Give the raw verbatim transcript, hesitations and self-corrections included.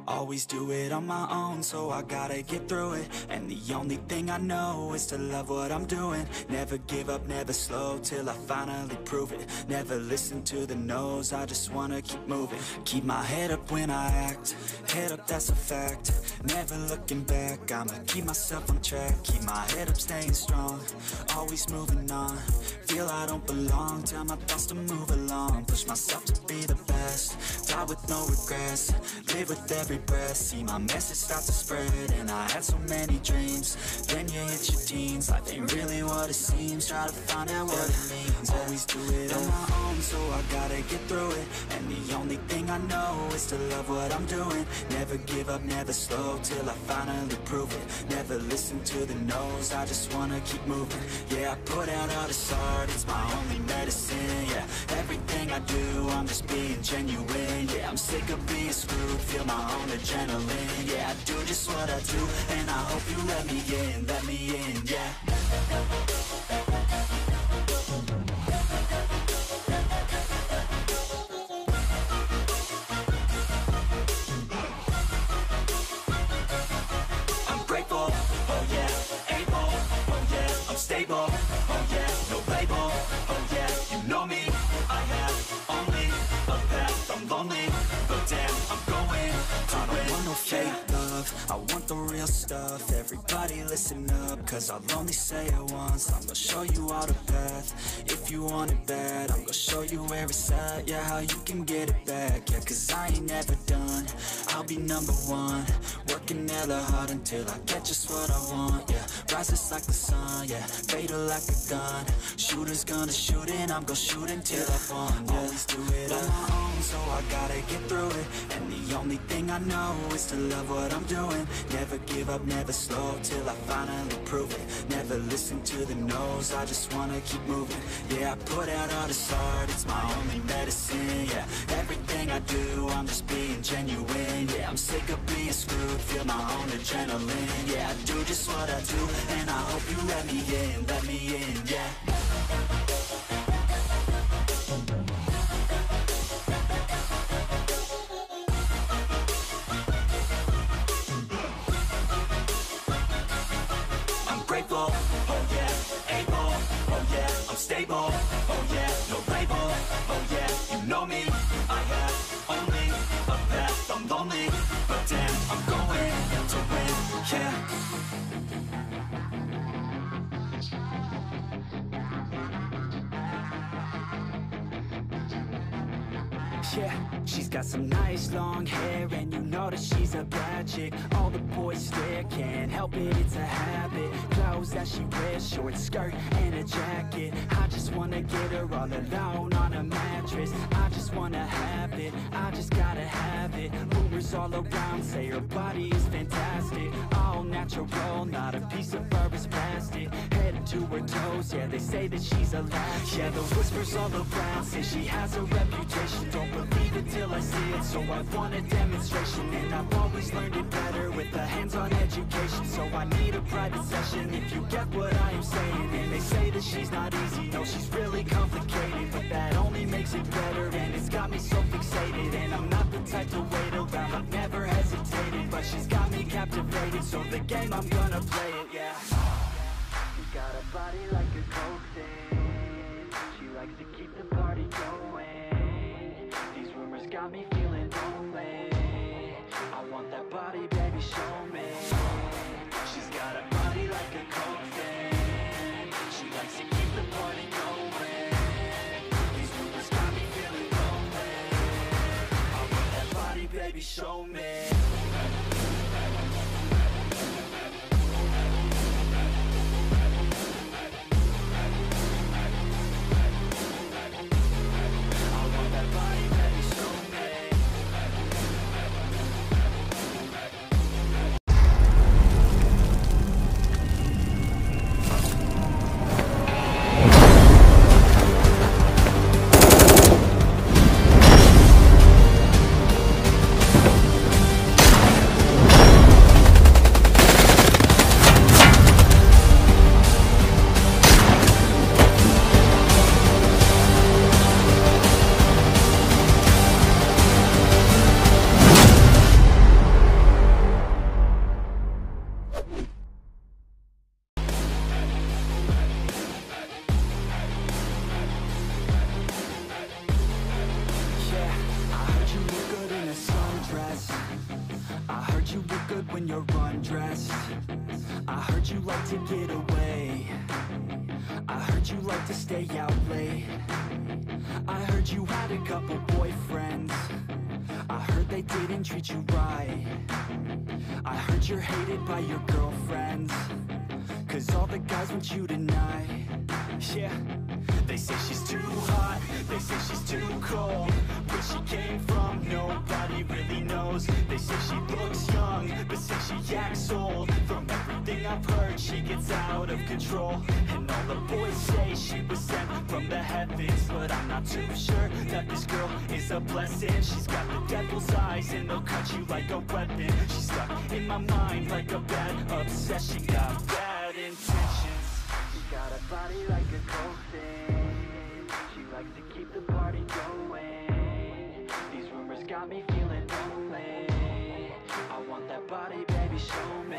Always do it on my own, so I gotta get through it. And the only thing I know is to love what I'm doing. Never give up, never slow, till I finally prove it. Never listen to the no's, I just wanna keep moving. Keep my head up when I act, head up, that's a fact. Never looking back, I'ma keep myself on track. Keep my head up, staying strong, always moving on. Feel I don't belong, tell my thoughts to move along. Push myself to be the best, die with no regrets. Live with every breath, see my message start to spread. And I had so many dreams, then you hit your teens. Life ain't really what it seems, try to find out what it means. Always do it on my own, so I gotta get through it. And the only thing I know is to love what I'm doing. Never give up, never slow, till I finally prove it. Never listen to the no's, I just wanna keep moving. Yeah, I put out all this art, it's my only medicine. Yeah, everything I do, I'm just being genuine. Yeah, I'm sick of being screwed, feel my own adrenaline. Yeah, I do just what I do, and I hope you let me in, let me in, yeah. I'm grateful, oh yeah, able, oh yeah, I'm stable, oh yeah, no label, oh yeah, you know me, I have only a path, I'm lonely, but damn, I'm going to I don't want no fake love, I want the real stuff. Everybody listen up, cause I'll only say it once. I'm gonna show you all the path, if you want it bad. I'm gonna show you where it's at, yeah, how you can get it back. Yeah, cause I ain't never done, I'll be number one. Working hella hard until I get just what I want, yeah. Rises like the sun, yeah, fatal like a gun. Shooter's gonna shoot and I'm gonna shoot until I won, yeah. Always do it on my own, so I gotta get through it. And the only thing I know is to love what I'm doing. Never give up, never slow, till I finally prove it. Never listen to the no's, I just wanna keep moving. Yeah, I put out all this art, it's my only medicine. Yeah, everything I do, I'm just being genuine. Yeah, I'm sick of being screwed, feel my own adrenaline. Yeah, I do just what I do, and I hope you let me in, let me in, yeah. Grateful, oh yeah, able, oh yeah, I'm stable, oh yeah, no label, oh yeah, you know me, I have only a path, I'm lonely, but damn, I'm going to win, yeah. Yeah, she's got some nice long hair, and you know that she's a bad chick. All the boys stare, can't help it, it's a habit. Clothes that she wears, short skirt and a jacket. I just wanna get her all alone on a mattress. I just wanna have it, I just gotta have it. Rumors all around say her body is fantastic. All natural, not a piece of fur is plastic. Head to her toes, yeah, they say that she's a latch. Yeah, the whispers all around say she has a reputation. Don't believe it till I see it, so I want a demonstration. And I've always learned it better with a hands-on education. So I need a private session if you get what I am saying. And they say that she's not easy, no, she's really complicated. But that only makes it better, and it's got me so fixated. And I'm not the type to wait around, I've never hesitated. But she's got me captivated, so the game, I'm gonna play it, yeah. She got a body like a coke thing, she likes to keep the party going. These rumors got me feeling lonely, I want that body, baby, show me. She's got a body like a coke thing, she likes to keep the party going. These rumors got me feeling lonely, I want that body, baby, show me. get away. I heard you like to stay out late. I heard you had a couple boyfriends. I heard they didn't treat you right. I heard you're hated by your girlfriends, cause all the guys want you tonight. Yeah, they say she's too hot, they say she's too cold. Where she came from, nobody really knows. They say she looks young, but say she acts old. From everything I've heard, she gets out of control. And all the boys say she was sent from the heavens, but I'm not too sure that this girl is a blessing. She's got the devil's eyes and they'll cut you like a weapon. She's stuck in my mind like a bad obsession. Got bad intentions. She got a body like a coffin. She likes to keep the party going. These rumors got me feeling lonely. I want that body, baby, show me.